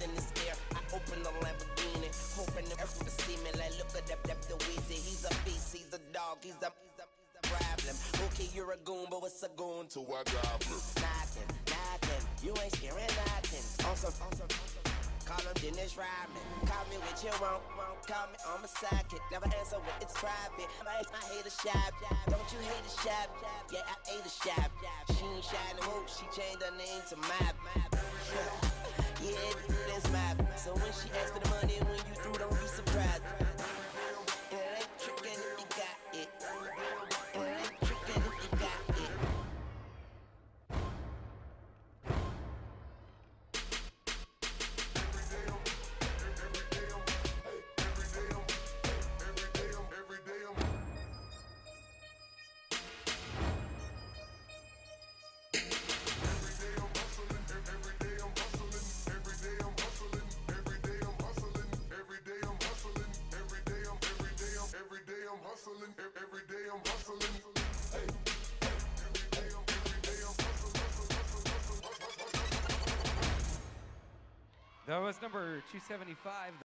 in this air. I open the Lamborghini, hoping the earth will see me. Like, look at the Weezy. He's a beast, he's a dog, he's a problem. Okay, you're a goon, but what's a goon to a goblin? Knocking, you ain't scaring nothing. Awesome. Call him Dennis Rodman. Call me what you want. Call me on my sidekick. Never answer when it's private. I hate a shop. Don't you hate a shop? Yeah, I ate a shop. She ain't shy no more. She changed her name to Map. Yeah, that's Map. So when she asks for the money, when you through, don't be surprised. And it ain't tricking if you got it. And it ain't tricking if you got it. Every day I'm hustling. Hey. That was number 275.